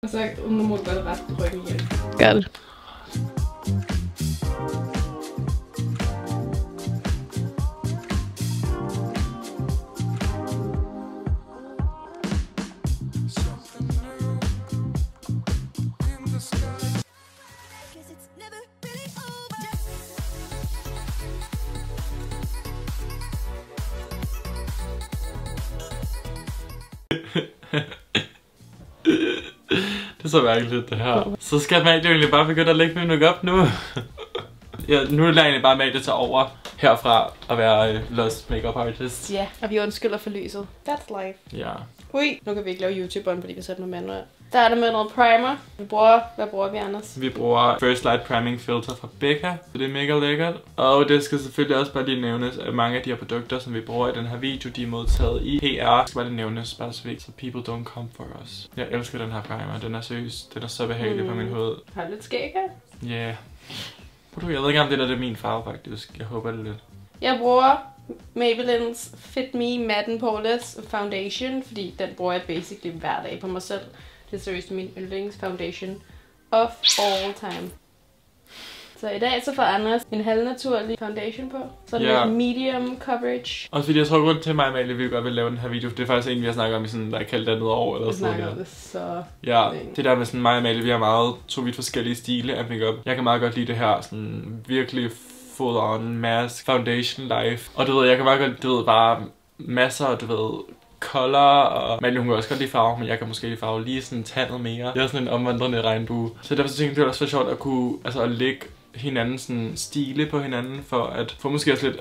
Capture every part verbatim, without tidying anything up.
Og så nu må du godt rette ryggen igen. Gør det. Det er så mærkeligt det her. Så skal Amalie jo egentlig bare begynde at lægge min makeup nu. Ja, nu er det egentlig bare Amalie tager over herfra at være uh, lost makeup artist. Ja, og vi undskylder for lyset. That's life. Ja. Ui, nu kan vi ikke lave YouTube'eren, fordi vi sætter noget manuelt. Der er det med noget primer. Vi bruger, hvad bruger vi, Anders? Vi bruger First Light Priming Filter fra Becca, så det er mega lækkert. Og det skal selvfølgelig også bare lige nævnes, at mange af de her produkter, som vi bruger i den her video, de er modtaget i P R. Det skal bare lige nævnes, bare så vigtigt, så people don't come for us. Jeg elsker den her primer, den er seriøs, den er så behagelig mm. på min hoved. Har du lidt skæg her? Ja. Yeah. Jeg ved ikke om det der det er min farve faktisk, jeg håber det lidt. Jeg bruger Maybelline's Fit Me Matte Poreless Foundation, fordi den bruger jeg basically hver dag på mig selv. Det er seriøst min yndlings foundation of all time. Så i dag så får Anders en halvnaturlig foundation på. Så er det yeah. medium coverage. Og fordi jeg tror grund til mig og Amalie, vi godt vil lave den her video, det er faktisk en vi har snakket om i sådan, der er kaldt andet år eller sådan noget. Vi snakker om det så ja, længe. Det der med sådan mig og Amalie, vi har meget to vidt forskellige stile af makeup. Jeg kan meget godt lide det her sådan virkelig full on mask foundation life. Og du ved, jeg kan meget godt, du ved, bare masser, du ved, color, og Amalie hun kan også godt lide farve, men jeg kan måske lide farve lige sådan tandet mere. Jeg er sådan en omvandrende regnbue. Så derfor så tænkte jeg, det var også for sjovt at kunne, altså at lægge hinanden sådan stile på hinanden, for at få måske også lidt,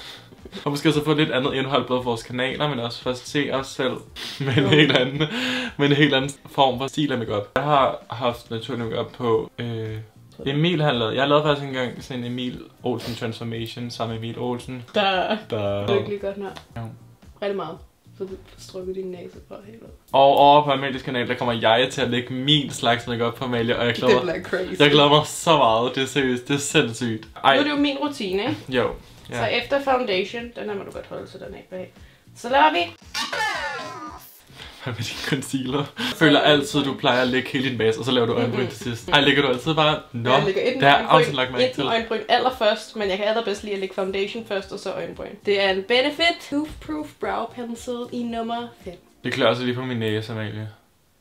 og måske også få lidt andet indhold både for vores kanaler, men også for at se os selv med en helt anden, med en helt anden form for stil af makeup. Jeg har haft naturlig makeup på øh, Emil har lavet. Jeg har lavet faktisk engang sådan en Emil Olsen transformation sammen med Emil Olsen. Der Der er virkelig godt nær. Ja. Rigtig meget. Så du får strukket din næse på helt ud. Og over på Amalies kanal, der kommer jeg til at lægge min slags makeup på Amalie, og jeg glæder, det bliver crazy. Jeg glæder mig så meget. Det er seriøst, det er sindssygt. Ej. Nu er det jo min rutine, ikke? Jo. Ja. Så efter foundation, den her må du godt holde, så den er ikke bag. Så laver vi. Hvad med din concealer? Jeg føler altid, du plejer at lægge hele din base, og så laver du øjenbryn til sidst. Ej, lægger du altid bare... Nå, det har jeg altid lagt mærke til. Jeg lægger øjenbryn allerførst, men jeg kan allerbedst lige at lægge foundation først, og så øjenbryn. Det er en Benefit Tooth Proof Brow Pencil i nummer fem. Det klør også lige på min næse, Amalie.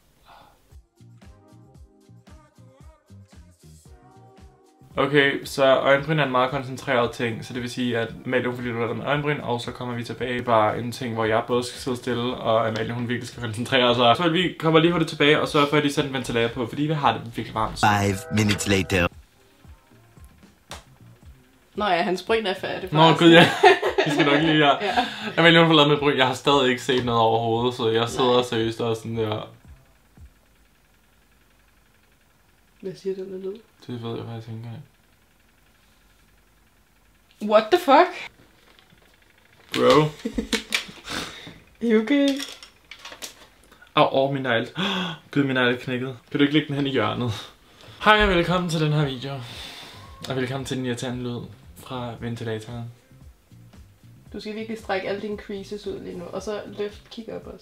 Okay, så øjenbryn er en meget koncentreret ting, så det vil sige, at Amalie hun bliver med øjenbryn, og så kommer vi tilbage bare en ting, hvor jeg både skal sidde stille, og Amalie hun virkelig skal koncentrere sig. Så vi kommer lige hurtigt tilbage, og så får jeg lige sætte en ventilator på, fordi vi har det virkelig varmt. Five minutes later. Nå ja, hans bryn er færdig. Nå gud ja, vi skal nok lige her. Ja. Amalie hun får lavet med bryn, jeg har stadig ikke set noget overhovedet, så jeg sidder Nej. seriøst og sådan der. Hvad siger den der lyd? Det ved jeg faktisk ikke engang. What the fuck? Bro. You okay? Åh, oh, oh, min negl. Oh, Gud, min negl er knækket. Kan du ikke lægge den hen i hjørnet? Hej og velkommen til den her video. Og velkommen til den irriterende lyd fra ventilatoren. Du skal virkelig strække alle dine creases ud lige nu, og så løft, kig op også.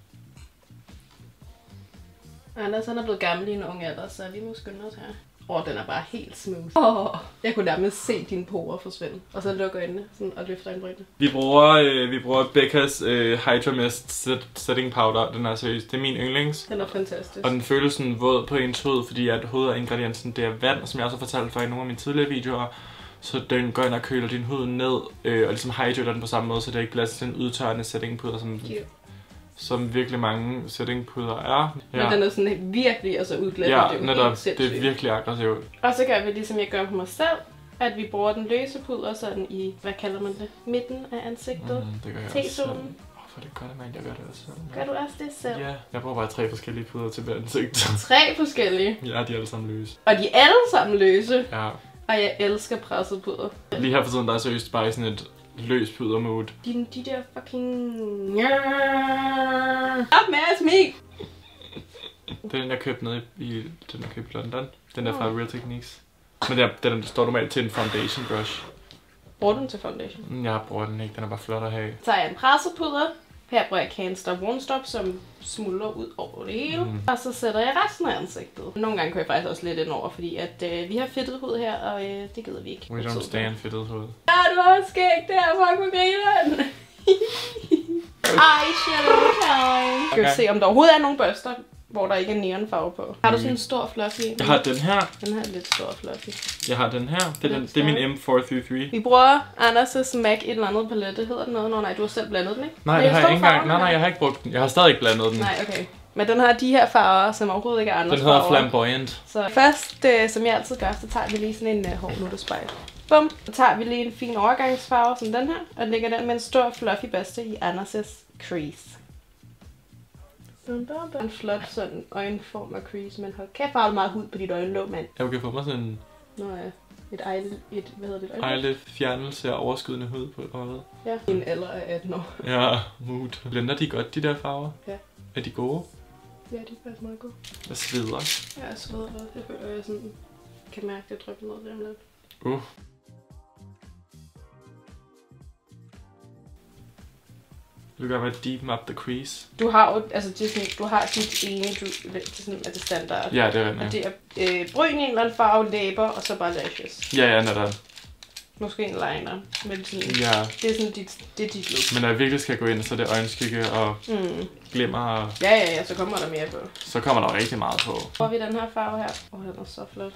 Anders han er blevet gammel i en ung alder, så vi må skynde os her. Åh, oh, den er bare helt smooth. Oh, jeg kunne nærmest se dine porer forsvinde. Og så lukker øjnene sådan, og løfter øjenbrynene. Vi bruger, øh, vi bruger Becca's øh, Hydra Mist Setting Powder. Den er seriøst. Det er min yndlings. Den er fantastisk. Og den føles sådan våd på ens hud, fordi at hovedingrediensen det er vand, som jeg også har fortalt for i nogle af mine tidligere videoer. Så den går ind og køler din hud ned, øh, og ligesom hydrater den på samme måde, så det ikke bliver sådan en udtørrende setting puder, som, som virkelig mange setting puder er. Ja. Men den er sådan virkelig altså udglædende. Ja, det er, netop, det er virkelig aggressivt. Og så gør vi ligesom jeg gør på mig selv, at vi bruger den løse puder sådan i, hvad kalder man det, midten af ansigtet. Mm, det gør jeg også selv. Åh, for det gør det, man. Jeg gør det også selv. Gør du også det selv? Ja, jeg bruger bare tre forskellige puder til hver ansigt. Tre forskellige? Ja, de er alle sammen løse. Og de er alle sammen løse? Ja. Og jeg elsker presset puder. Lige her for tiden, der er seriøst bare sådan et løs puder-mood. De, de der fucking... Op med at smig! Det er den, jeg købte nede i, den jeg købte i London. Den der fra Real Techniques. Men der, den står normalt til en foundation brush. Bruger du den til foundation? Jeg bruger den ikke, den er bare flot at have. Så tager jeg en presset puder, Her bruger jeg Can't Stop Won't Stop, som smuldrer ud over det hele. Mm. Og så sætter jeg resten af ansigtet. Nogle gange kan jeg faktisk også lidt ind over, fordi at øh, vi har fedtet hud her, og øh, det gider vi ikke. We don't stand fedtet hud. Ja, du har også skæg der, fuck med grineren. Eyeshadow time. Skal vi se, om der overhovedet er nogle børster, hvor der ikke er neonfarve på. Har du sådan en stor fluffy? Jeg har den her. Den her er lidt stor fluffy. Jeg har den her. Det er, den, det er min M fire tre tre. Vi bruger Anders' MAC et eller andet palette. Hedder den noget? Nå, nej, du har selv blandet den, ikke? Nej, det har jeg ikke engang. Nej, nej, jeg har ikke brugt den. Jeg har stadig ikke blandet den. Nej, okay. Men den har de her farver, som overhovedet ikke er andre farver. Den hedder Flamboyant. Så først, øh, som jeg altid gør, så tager vi lige sådan en uh, hård nuttespejl. Bum. Så tager vi lige en fin overgangsfarve, som den her, og lægger den med en stor fluffy børste i Anders' crease. En flot sådan øjenform af crease, men hold kæft, har du meget hud på dit øjenlåg, mand. Jeg kan få mig sådan en... Nå ja, et eyelid, et, hvad hedder det? Et eyelid fjernelse af overskydende hud på øjet. Ja, en alder af atten år. Ja, mood. Blender de godt, de der farver? Ja. Er de gode? Ja, de er faktisk meget gode. Jeg sveder. Ja, jeg sveder også. Jeg føler, jeg sådan kan mærke, at det drypper noget der lidt. Uh. Du kan være deepen up the crease. Du har jo, altså det er sådan, du har dit ene, du, det er sådan, at det standard. Ja, det er rigtigt. Og det er øh, bryn i en eller anden farve, læber, og så bare lashes. Ja, ja, netop. Måske en liner, men sådan, ja. Det er sådan dit, det er dit look. Men når jeg virkelig skal gå ind, så er det øjenskygge og mm. glimmer og... Ja, ja, ja, så kommer der mere på. Så kommer der rigtig meget på. Får vi den her farve her. Åh, oh, den er så flot.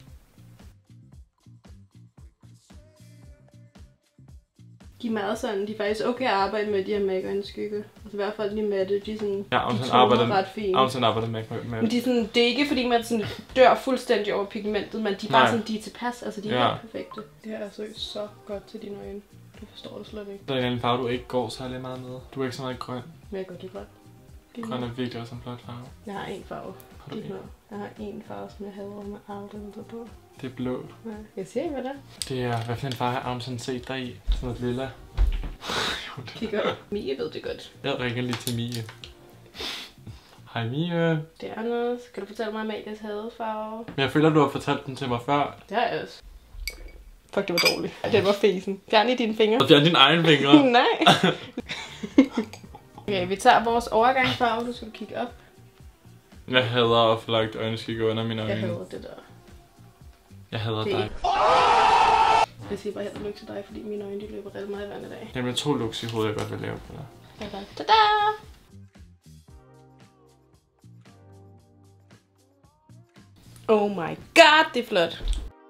De er meget sådan, de er faktisk okay at arbejde med, de her MAC øjenskygge. Altså i hvert fald de matte, de er sådan, ja, de arbejder ret fine. Aunsen arbejder med, med. Men de er sådan, det er ikke fordi man sådan dør fuldstændig over pigmentet, men de er bare Nej. sådan, de er tilpas, altså de er ja. helt perfekte. Det her er så, så godt til dine øjne. Du forstår det slet ikke. Der er en farve, du ikke går særlig meget med. Du er ikke så meget grøn. Men jeg går det godt. Grøn er virkelig også en flot farve. Jeg har en farve. Har du en? Jeg har en farve, som jeg havde, med aldrig noget på. Det er blå. Ja, jeg ser hvad det er. Det er, hvad for en farve har Aunsen set dig i? Sådan noget lilla. Kig op. Mie ved det godt. Jeg ringer lige til Mie. Hej Mie. Det er Anders. Kan du fortælle mig om Amalias hadefarve? Men jeg føler, du har fortalt den til mig før. Det har jeg også. Fuck, det var dårligt. Det var fesen. Fjern i dine fingre. Og fjern dine egne fingre. Nej. Okay, vi tager vores overgangsfarve. Nu skal du kigge op. Jeg hader at få lagt øjenskygge under mine øjne. Jeg hader det der. Jeg hader det. dig. Jeg siger bare held og lykke til dig, fordi mine øjne de løber rigtig meget i vand i dag. Jamen, to looks i hovedet, jeg godt vil lave på dig. Tada! Oh my god, det er flot.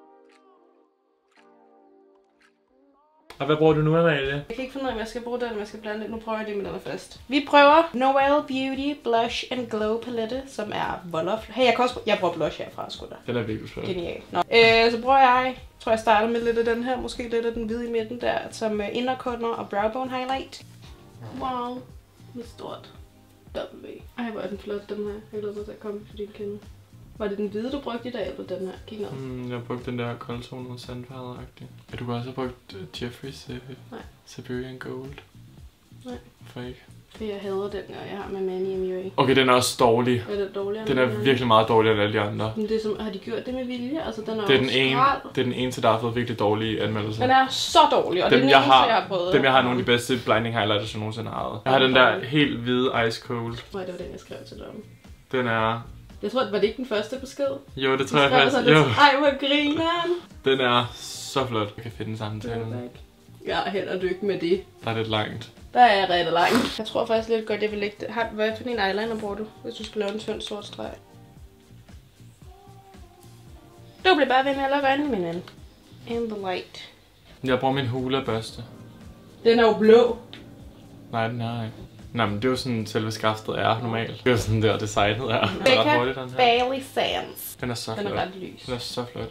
Og hvad bruger du nu, Amalie? Jeg kan ikke finde ud af, om jeg skal bruge den, om jeg skal blande det. Nu prøver jeg det med den først. Vi prøver Noel Beauty Blush and Glow palette, som er Wolof. Hey, jeg kan også jeg bruger blush herfra, sgu da. Den er virkelig flot. Genial. Nå. Øh, så bruger jeg, tror jeg starter med lidt af den her, måske lidt af den hvide i midten der, som inderkunder og browbone highlight. Wow, det er stort. W. Ej, hvor er den flot, den her. Jeg glæder mig til at komme for din kende. Var det den hvide, du brugte i dag, eller den her? Kig ned. Mm, jeg brugte den der koldtonede sandfarvet-agtige. Ja, du kan også have brugt uh, Jeffree's uh, Siberian Gold. Nej. For ikke? For jeg hader den, og jeg har med Manny M U A. Okay, den er også dårlig. Er det dårligere? Den er virkelig meget dårligere end alle de andre. Men det er som, har de gjort det med vilje? Altså, den er det, er den ene, skrald. det er den eneste, der har fået virkelig dårlige anmeldelser. Den er så dårlig, og dem, det er den jeg eneste, har, jeg har prøvet. Dem, jeg har nogle af de bedste blinding highlighters, jeg nogensinde har ejet. Jeg har den der helt hvide Ice Cold. Nej, det var den, jeg skrev til dem. Den er... Jeg tror, var det ikke den første besked? Jo, det tror jeg faktisk. Jo. Ej, hvor grineren. Den er så flot. Jeg kan finde den sammen til hende. Jeg er held og lykke med det. Der er lidt langt. Der er jeg rigtig langt. Jeg tror faktisk lidt godt, jeg vil lægge det. Hvad for en eyeliner bruger du, hvis du skal lave en tynd sort streg? Du bliver bare ved med at lukke øjnene, min ven. In the light. Jeg bruger min Hoola-børste. Den er jo blå. Nej, den er ikke. Nej, men det er jo sådan, selve skaftet er normalt. Det er jo sådan der, designet er. Den er ret hurtigt, den her. Bailey Sands. Den er så den flot. Den er ret lys. Den er så flot.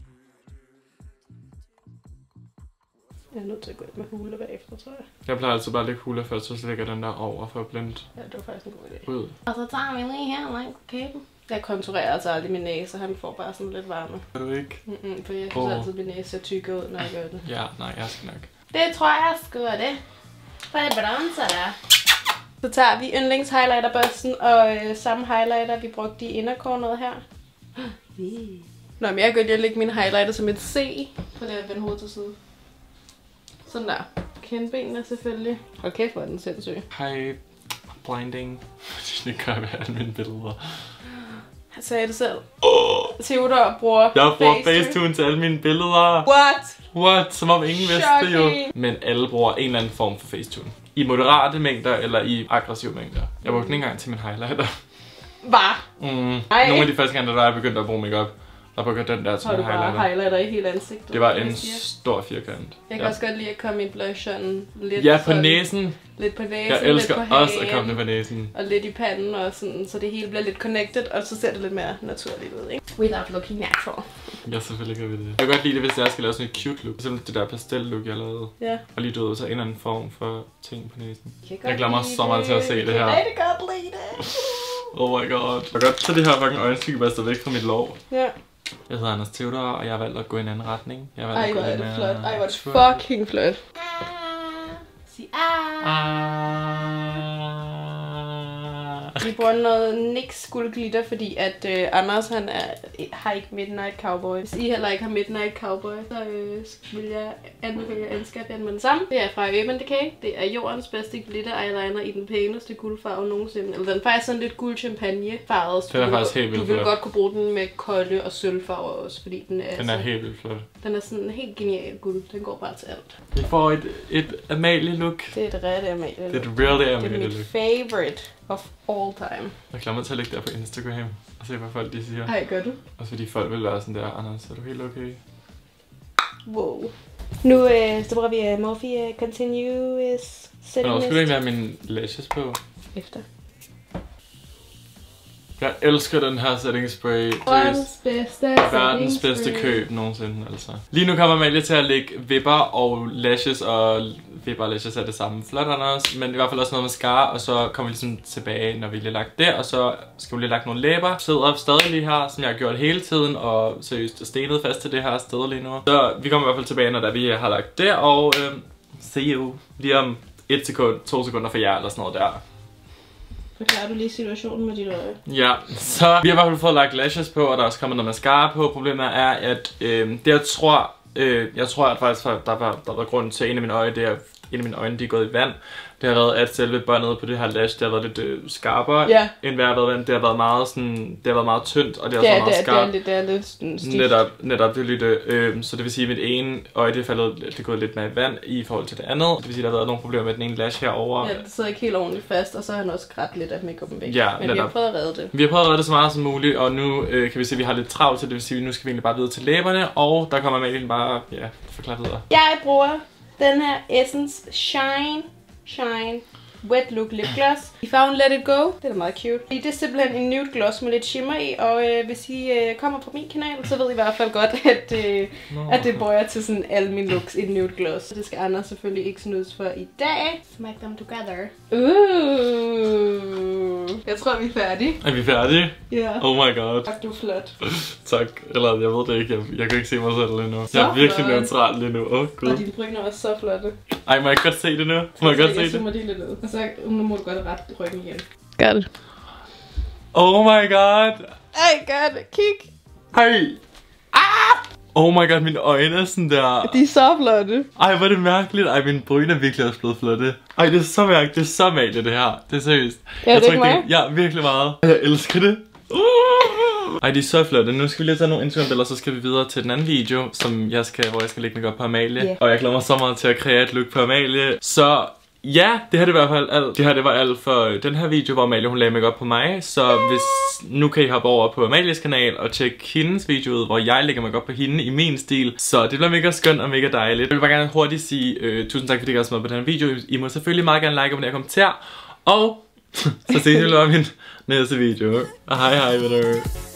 Jeg er nødt til at gå ind med Hoola bagefter, tror jeg. Jeg plejer altid bare at lægge Hoola først, så lægger den der over for at blende. Ja, det var faktisk en god idé. Ud. Og så tager vi lige her langt på kæben. Jeg konturerer altså aldrig min næse, han får bare sådan lidt varme. Gør du ikke? Mm-mm, for jeg synes oh. altid, at min næse ser tykke ud, når jeg gør det. Ja, nej, jeg skal nok. Det tror jeg sgu er det. For det bronzer der. Så tager vi yndlings highlighterbørsten og øh, samme highlighter, vi brugte i inderkornet her. Nå, men jeg gør lige at lægge mine highlighter som et C. For det er at vende hovedet til side. Sådan der. kindbenene selvfølgelig. Hold kæft, hvor er den sindssyg. Hej, blinding. Det gør jeg ved alle mine billeder. Han sagde det selv. Oh. Theodor bruger Jeg bruger Facetune. Facetune til alle mine billeder. What? What? Som om ingen vidste det jo. Shocking. Men alle bruger en eller anden form for Facetune. I moderate mængder eller i aggressive mængder. Jeg brugte den ikke engang til min highlighter. Hvad? Mm. Nogle af de første gange, da jeg begyndte at bruge makeup, der brugte den der til Har min du bare highlighter. highlighter i hele ansigtet? Det var en stor firkant. Jeg kan ja. også godt lide at komme i blusheren lidt. Ja, på sådan, næsen. Lidt på næsen, Jeg elsker lidt på også at hagen, komme det på næsen. og lidt i panden, og sådan, så det hele bliver lidt connected, og så ser det lidt mere naturligt ud, ikke? Without looking natural. Ja, selvfølgelig gør vi det. Jeg kan godt lide det, hvis jeg skal lave sådan et cute look. Simpelthen det der pastel-look, jeg lavede. Ja. Og lige døde så en eller anden form for ting på næsen. Jeg, Jeg glæder mig så meget til at se det her. Jeg kan rigtig godt lide det. Oh my god. Jeg kan godt tage det her fucking øjenskyggebaster væk fra mit lår. Ja. Jeg hedder Anders Theodor, og jeg har valgt at gå i en anden retning. Jeg har valgt Ej, at gå hvor er i det en, flot. uh, Ej, hvor er det twirl. fucking flot. Sig ah. Ah. Vi bruger noget N Y X guldglitter, fordi at øh, Anders han er, har ikke Midnight Cowboy. Hvis I heller ikke har Midnight Cowboy, så øh, vil jeg anbefale at anskaffe den med det samme. Det er fra Urban Decay. Det er jordens bedste glitter eyeliner i den pæneste guldfarve nogensinde. Eller den er faktisk sådan lidt guld champagne farvet. Den er faktisk helt vildt Du vil flot. godt kunne bruge den med kolde og sølvfarver også, fordi den er, Den er sådan, helt vildt flot. den er sådan helt genial guld. Den går bare til alt. Vi får et, et Amalie-look. Det er et rette Amalie. Det er et really Det er Amalie-look. mit favorite of all time. Jeg glæder mig til at lægge det på Instagram og se, hvad folk de siger. Ej, gør du? Også fordi folk vil være sådan der, Anders, er du helt okay? Wow. Nu øh, så bruger vi uh, Morphe uh, Continuous Men Setting også skulle Mist. ikke have mine lashes på. Efter. Jeg elsker den her setting spray. Verdens bedste Verdens setting bedste spray. køb nogensinde, altså. Lige nu kommer Amalie til at lægge vipper og lashes, og vipper og lashes er det samme. Flot, Anders, men i hvert fald også noget mascara, og så kommer vi ligesom tilbage, når vi lige har lagt det, og så skal vi lige have lagt nogle læber. Sidder stadig lige her, som jeg har gjort hele tiden, og seriøst stenet fast til det her sted lige nu. Så vi kommer i hvert fald tilbage, når der vi har lagt det, og øh, see you lige om et sekund, to sekunder for jer, eller sådan noget der. Forklarer du lige situationen med dit øje? Ja, så vi har i hvert fald fået lagt lashes på, og der er også kommet noget mascara på. Problemet er, at øh, det jeg tror, øh, jeg tror at faktisk, at der var, der var grund til en af mine øjne, det er, en af mine øjne, de er gået i vand. Det har været, at selve båndet på det her lash, det har været lidt øh, skarpere, ja. end hvad har været vand. Det har været meget sådan, det har været meget tyndt, og det har Ja, været meget det, er, skarpt. det, er, det er lidt sådan stift. Netop, netop det lidt, øh, så det vil sige, at mit ene øje, det er, faldet, det er gået lidt mere i vand i forhold til det andet. Det vil sige, at der har været nogle problemer med den ene lash herovre. Ja, det sidder ikke helt ordentligt fast, og så har han også grædt lidt af make-up'en væk. Ja, men vi har netop. prøvet at redde det. Vi har prøvet at redde det så meget som muligt, og nu øh, kan vi se, at vi har lidt travlt, så det vil sige, at nu skal vi egentlig bare videre til læberne, og der kommer Amalie bare, ja, forklare videre. Jeg bruger den her Essence Shine Shine Wet Look Lip Gloss i farven Let It Go. Det er da meget cute. Det er simpelthen en nude gloss med lidt shimmer i, og øh, hvis I øh, kommer på min kanal, så ved I i hvert fald godt, at, øh, at det bruger jeg til sådan alle mine looks i nude gloss. Det skal Anders selvfølgelig ikke snydes for i dag. Smack them together. Uh. Jeg tror, vi er færdige. Er vi færdige? Ja. Yeah. Oh my god. Tak, du er flot. Tak. Eller jeg ved det ikke. Jeg, jeg kan ikke se mig selv lige nu. Så jeg er virkelig flot. neutral lige nu. Åh, oh, gud. Og dine bryn er også så flotte. Ej, må jeg godt se det nu? Må jeg godt se Jeg det? zoomer det lidt ud. Og så nu må du godt rette ryggen igen. Gør det. Oh my god. Ej, gør det. Kig. Ej. Ah! Oh my god, mine øjne er sådan der. De er så flotte. Ej, hvor er det mærkeligt. Ej, mine bryn er virkelig også blevet flotte. Ej, det er så mærkeligt. Det er så mærkeligt, det her. Det er seriøst. Ja, det er ikke det mig. Ja, virkelig meget. Jeg elsker det. Uh! Ej, de er så flotte. Nu skal vi lige tage nogle Instagram-billeder, så skal vi videre til den anden video, som jeg skal, hvor jeg skal lægge makeup på Amalie. Yeah. Og jeg glæder mig så meget til at kreere et look på Amalie. Så ja, det her det var i hvert fald alt. Det her det var alt for den her video, hvor Amalie hun lagde makeup på mig. Så hvis nu kan I hoppe over på Amalies kanal og tjekke hendes video ud, hvor jeg lægger makeup på hende i min stil. Så det bliver mega skønt og mega dejligt. Jeg vil bare gerne hurtigt sige øh, tusind tak, fordi I har været med på den her video. I må selvfølgelig meget gerne like, abonnere og kommentere. Og så ses vi i min næste video. Hej hej venner.